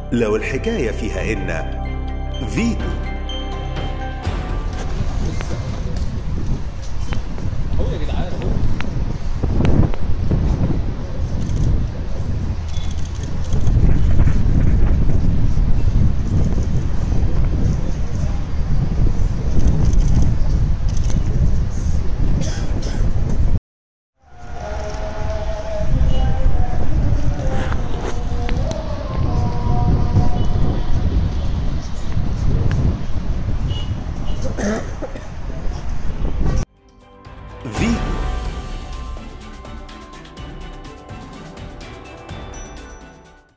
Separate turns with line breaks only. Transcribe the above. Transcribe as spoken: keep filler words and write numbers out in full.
لو الحكاية فيها إن فيتو.
هو يا جدعان هو
Uh-huh.